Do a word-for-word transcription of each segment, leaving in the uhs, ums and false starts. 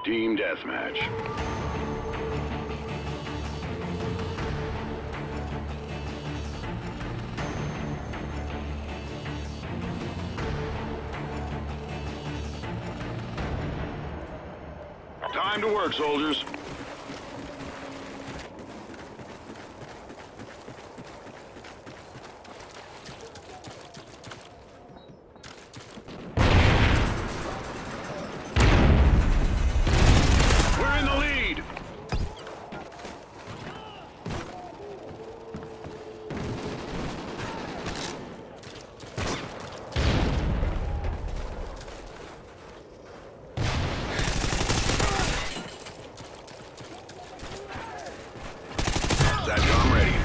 Team Deathmatch. Time to work, soldiers. We're in the lead. SATCOM ready.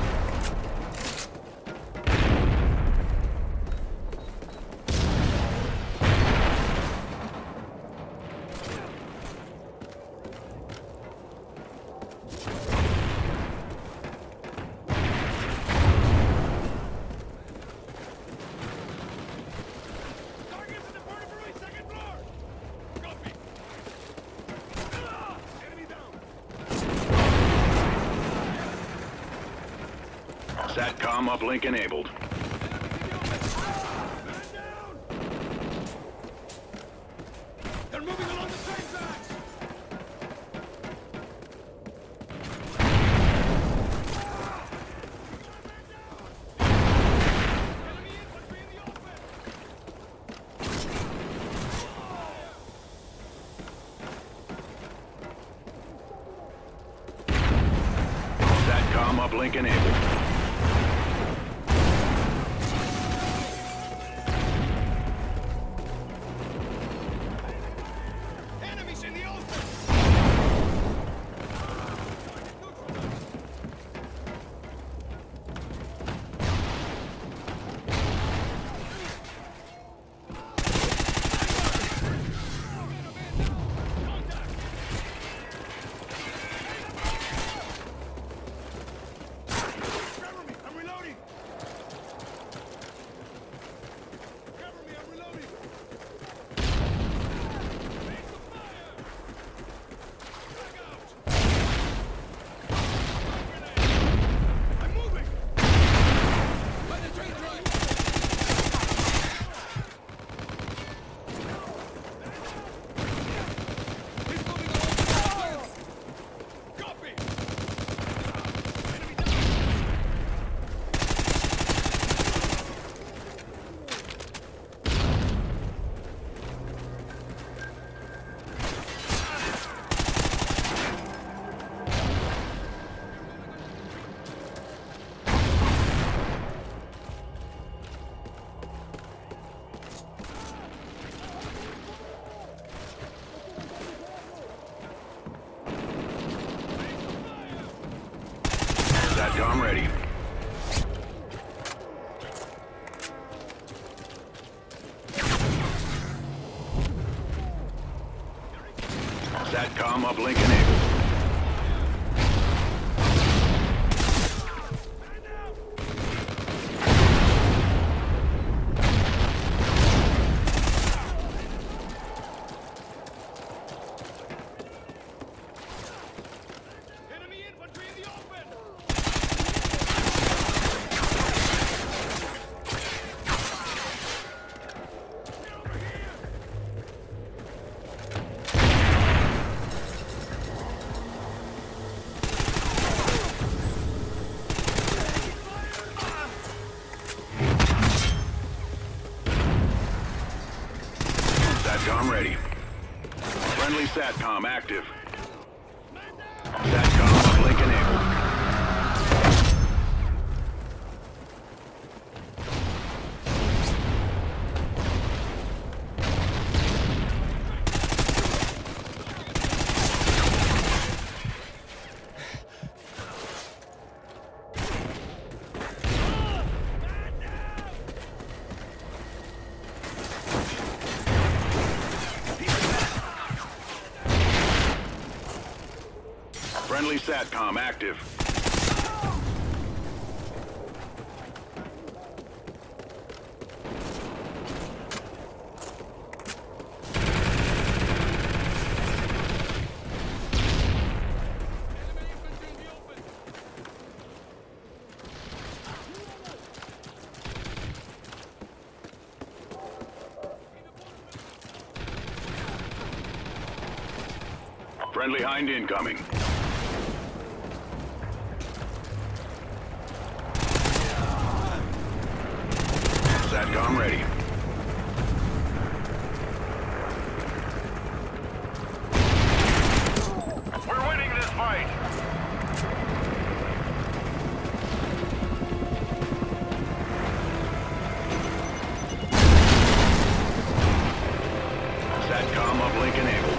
Targets in the vertebrae, second floor! Copy! Enemy down! SATCOM uplink enabled. Man down! They're moving along the train tracks! Enemy infantry in the open! SATCOM uplink enabled. Enemies in the open! Cover me! I'm reloading! Cover me! I'm reloading! Make the fire! Frag out! Grenade! I'm moving! By the train track! He's moving along the track! Copy! Enemy down! SATCOM ready. SATCOM uplink enabled. Enemy infantry in the open! Get over here! SATCOM ready. Friendly SATCOM active. Man down! SATCOM uplink enabled. Friendly SATCOM active. Friendly Hind incoming. SATCOM ready. We're winning this fight! SATCOM uplink enabled.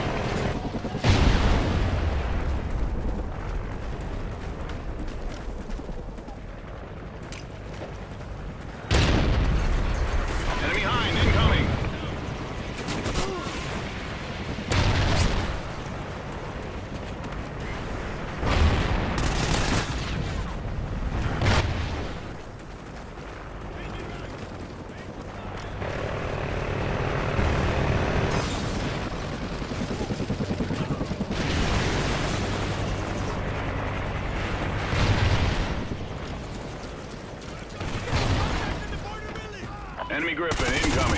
Enemy Hind incoming. Enemy Griffin incoming.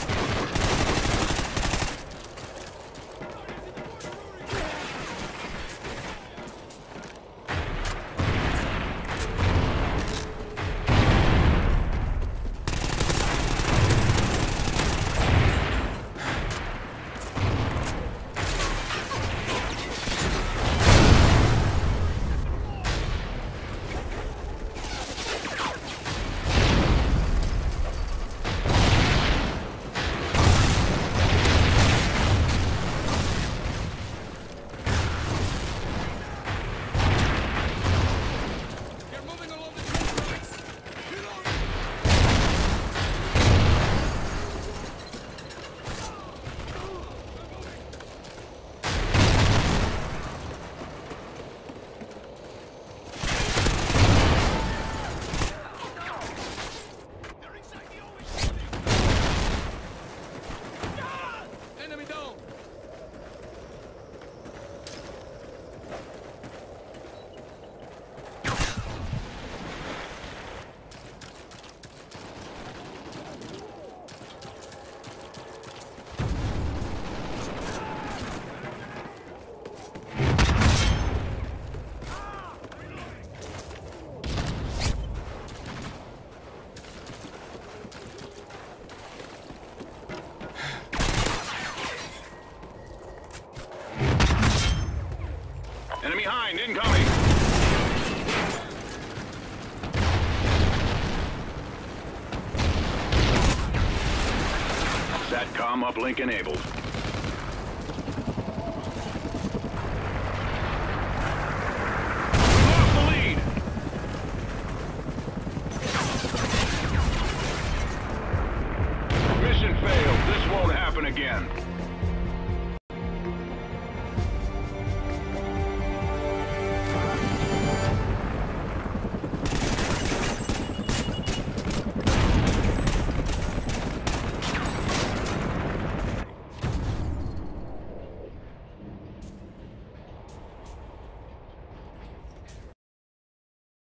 They're moving along the tracks. Reload. They're inside the open. Enemy down. Enemy Hind incoming. SATCOM uplink enabled.